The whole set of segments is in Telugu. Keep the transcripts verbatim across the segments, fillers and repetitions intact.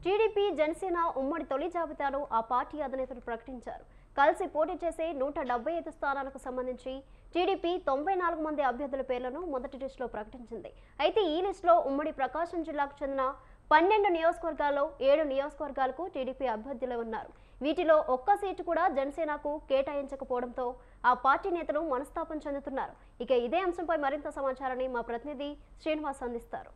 టీడీపీ జనసేన ఉమ్మడి తొలి జాబితాను ఆ పార్టీ అధినేతలు ప్రకటించారు. కలిసి పోటీ చేసే నూట డెబ్బై ఐదు స్థానాలకు సంబంధించి టీడీపీ తొంభై నాలుగు మంది అభ్యర్థుల పేర్లను మొదటి లిస్టులో ప్రకటించింది. అయితే ఈ లిస్టులో ఉమ్మడి ప్రకాశం జిల్లాకు చెందిన పన్నెండు నియోజకవర్గాల్లో ఏడు నియోజకవర్గాలకు టీడీపీ అభ్యర్థులు ఉన్నారు. వీటిలో ఒక్క సీటు కూడా జనసేనకు కేటాయించకపోవడంతో ఆ పార్టీ నేతలు మనస్తాపం చెందుతున్నారు. ఇక ఇదే అంశంపై మరింత సమాచారాన్ని మా ప్రతినిధి శ్రీనివాస్ అందిస్తారు.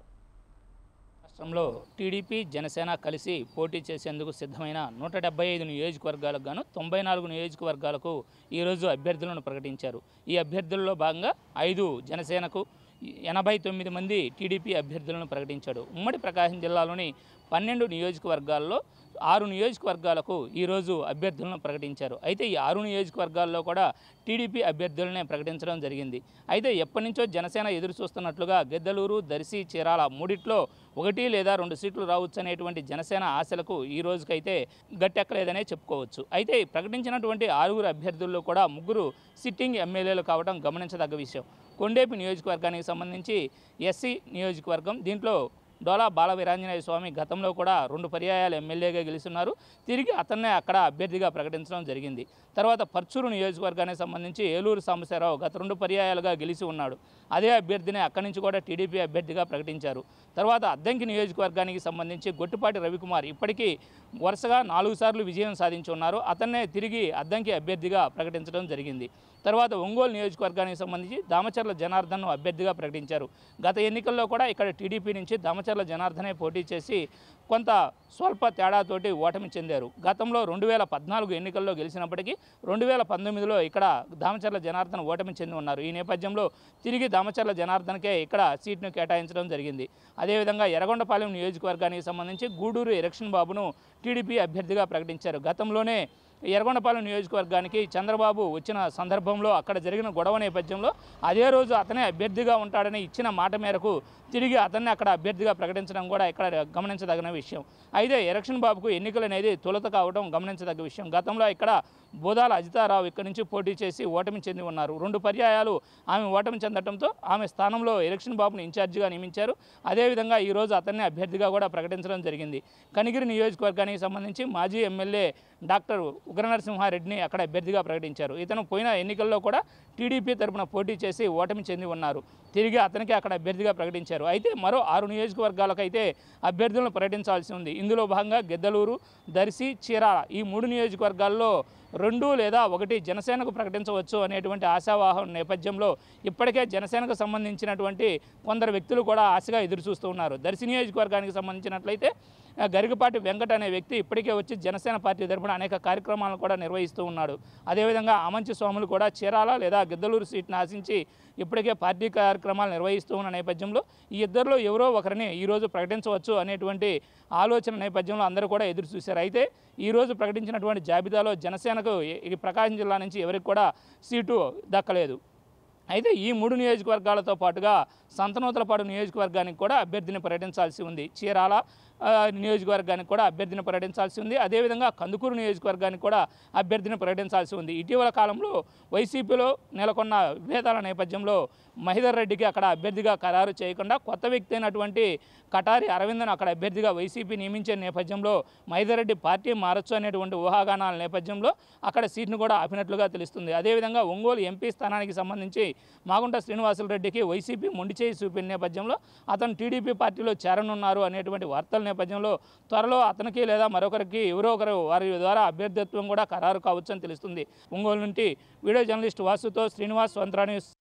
రాష్ట్రంలో టీడీపీ జనసేన కలిసి పోటీ చేసేందుకు సిద్ధమైన నూట డెబ్బై ఐదు నియోజకవర్గాలకు గాను తొంభై నాలుగు నియోజకవర్గాలకు ఈరోజు అభ్యర్థులను ప్రకటించారు. ఈ అభ్యర్థుల్లో భాగంగా ఐదు జనసేనకు ఎనభై తొమ్మిది మంది టీడీపీ అభ్యర్థులను ప్రకటించాడు. ఉమ్మడి ప్రకాశం జిల్లాలోని పన్నెండు నియోజకవర్గాల్లో ఆరు నియోజకవర్గాలకు ఈరోజు అభ్యర్థులను ప్రకటించారు. అయితే ఈ ఆరు నియోజకవర్గాల్లో కూడా టీడీపీ అభ్యర్థులనే ప్రకటించడం జరిగింది. అయితే ఎప్పటి నుంచో జనసేన ఎదురు చూస్తున్నట్లుగా గిద్దలూరు, దర్శి, చీరాల మూడిట్లో ఒకటి లేదా రెండు సీట్లు రావచ్చు అనేటువంటి జనసేన ఆశలకు ఈ రోజుకైతే గట్టెక్కలేదనే చెప్పుకోవచ్చు. అయితే ప్రకటించినటువంటి ఆరుగురు అభ్యర్థుల్లో కూడా ముగ్గురు సిట్టింగ్ ఎమ్మెల్యేలు కావడం గమనించదగ్గ విషయం. కొండేపి నియోజకవర్గానికి సంబంధించి ఎస్సీ నియోజకవర్గం, దీంట్లో డోలా బాల వీరాంజనేయ స్వామి గతంలో కూడా రెండు పర్యాయాలు ఎమ్మెల్యేగా గెలుస్తున్నారు. తిరిగి అతన్నే అక్కడ అభ్యర్థిగా ప్రకటించడం జరిగింది. తర్వాత పర్చూరు నియోజకవర్గానికి సంబంధించి ఏలూరు సాంబశివరావు గత రెండు పర్యాయాలుగా గెలిచి ఉన్నాడు. అదే అభ్యర్థిని అక్కడి నుంచి కూడా టీడీపీ అభ్యర్థిగా ప్రకటించారు. తర్వాత అద్దంకి నియోజకవర్గానికి సంబంధించి గొట్టిపాటి రవికుమార్ ఇప్పటికీ వరుసగా నాలుగు సార్లు విజయం సాధించి ఉన్నారు. అతన్నే తిరిగి అద్దంకి అభ్యర్థిగా ప్రకటించడం జరిగింది. తర్వాత ఒంగోలు నియోజకవర్గానికి సంబంధించి దామచర్ల జనార్దన్ను అభ్యర్థిగా ప్రకటించారు. గత ఎన్నికల్లో కూడా ఇక్కడ టీడీపీ నుంచి దామచర్ల జనార్దనే పోటీ చేసి కొంత స్వల్ప తేడాతోటి ఓటమి చెందారు. గతంలో రెండు వేల పద్నాలుగు ఎన్నికల్లో గెలిచినప్పటికీ రెండు వేల పంతొమ్మిదిలో ఇక్కడ దామచర్ల జనార్దన్ ఓటమి చెంది ఉన్నారు. ఈ నేపథ్యంలో తిరిగి దామచర్ల జనార్దన్కే ఇక్కడ సీట్ను కేటాయించడం జరిగింది. అదేవిధంగా ఎర్రగొండపాలెం నియోజకవర్గానికి సంబంధించి గూడూరు ఎలక్షన్ బాబును టీడీపీ అభ్యర్థిగా ప్రకటించారు. గతంలోనే ఎర్రగొండపాలెం నియోజకవర్గానికి చంద్రబాబు వచ్చిన సందర్భంలో అక్కడ జరిగిన గొడవ నేపథ్యంలో అదే రోజు అతనే అభ్యర్థిగా ఉంటాడని ఇచ్చిన మాట మేరకు తిరిగి అతన్ని అక్కడ అభ్యర్థిగా ప్రకటించడం కూడా ఇక్కడ గమనించదగిన విషయం. అయితే ఎలక్షన్ బాబుకు ఎన్నికలు అనేది తొలుత కావడం గమనించదగ్గ విషయం. గతంలో ఇక్కడ బోదాల అజితారావు ఇక్కడి నుంచి పోటీ చేసి ఓటమి చెంది ఉన్నారు. రెండు పర్యాయాలు ఆమె ఓటమి చెందడంతో ఆమె స్థానంలో ఎలక్షన్ బాబును ఇన్ఛార్జిగా నియమించారు. అదేవిధంగా ఈరోజు అతన్ని అభ్యర్థిగా కూడా ప్రకటించడం జరిగింది. కనిగిరి నియోజకవర్గానికి సంబంధించి మాజీ ఎమ్మెల్యే డాక్టర్ ఉగ్రనరసింహారెడ్డిని అక్కడ అభ్యర్థిగా ప్రకటించారు. ఇతను పోయిన ఎన్నికల్లో కూడా టీడీపీ తరపున పోటీ చేసి ఓటమి చెంది ఉన్నారు. తిరిగి అతనికి అక్కడ అభ్యర్థిగా ప్రకటించారు. అయితే మరో ఆరు నియోజకవర్గాలకైతే అభ్యర్థులను ప్రకటించాల్సి ఉంది. ఇందులో భాగంగా గిద్దలూరు, దర్శి, చీరాల ఈ మూడు నియోజకవర్గాల్లో రెండు లేదా ఒకటి జనసేనకు ప్రకటించవచ్చు అనేటువంటి ఆశావాహం నేపథ్యంలో ఇప్పటికే జనసేనకు సంబంధించినటువంటి కొందరు వ్యక్తులు కూడా ఆశగా ఎదురు చూస్తూ ఉన్నారు. దర్శి నియోజకవర్గానికి సంబంధించినట్లయితే గరికపాటి వెంకట అనే వ్యక్తి ఇప్పటికే వచ్చి జనసేన పార్టీ తరపున అనేక కార్యక్రమాలను కూడా నిర్వహిస్తూ ఉన్నాడు. అదేవిధంగా ఆమంచి స్వాములు కూడా చీరాల లేదా గిద్దలూరు సీట్ను ఆశించి ఇప్పటికే పార్టీ కార్యక్రమాలు నిర్వహిస్తూ ఉన్న నేపథ్యంలో ఈ ఇద్దరిలో ఎవరో ఒకరిని ఈరోజు ప్రకటించవచ్చు అనేటువంటి ఆలోచన నేపథ్యంలో అందరూ కూడా ఎదురు చూశారు. అయితే ఈరోజు ప్రకటించినటువంటి జాబితాలో జనసేనకు ఈ ప్రకాశం జిల్లా నుంచి ఎవరికి కూడా సీటు దక్కలేదు. అయితే ఈ మూడు నియోజకవర్గాలతో పాటుగా సంతనూతలపాడు నియోజకవర్గానికి కూడా అభ్యర్థిని ప్రకటించాల్సి ఉంది. చీరాల నియోజకవర్గానికి కూడా అభ్యర్థిని ప్రకటించాల్సి ఉంది. అదేవిధంగా కందుకూరు నియోజకవర్గానికి కూడా అభ్యర్థిని ప్రకటించాల్సి ఉంది. ఇటీవల కాలంలో వైసీపీలో నెలకొన్న విభేదాల నేపథ్యంలో మహిదర్ రెడ్డికి అక్కడ అభ్యర్థిగా ఖరారు చేయకుండా కొత్త వ్యక్తి అయినటువంటి కటారి అరవింద్ను అక్కడ అభ్యర్థిగా వైసీపీ నియమించే నేపథ్యంలో మహిదర్ రెడ్డి పార్టీ మారచ్చు అనేటువంటి ఊహాగానాల నేపథ్యంలో అక్కడ సీట్ను కూడా ఆపినట్లుగా తెలుస్తుంది. అదేవిధంగా ఒంగోలు ఎంపీ స్థానానికి సంబంధించి మాగుంట శ్రీనివాసులు రెడ్డికి వైసీపీ మొండి చేయి చూపిన నేపథ్యంలో అతను టీడీపీ పార్టీలో చేరనున్నారు అనేటువంటి వార్తల నేపథ్యంలో త్వరలో అతనికి లేదా మరొకరికి ఎవరో ఒకరు వారి ద్వారా అభ్యర్థిత్వం కూడా ఖరారు కావచ్చు అని తెలుస్తుంది. ఒంగోలు నుండి వీడియో జర్నలిస్ట్ వాసుతో శ్రీనివాస్, స్వంత్రా న్యూస్.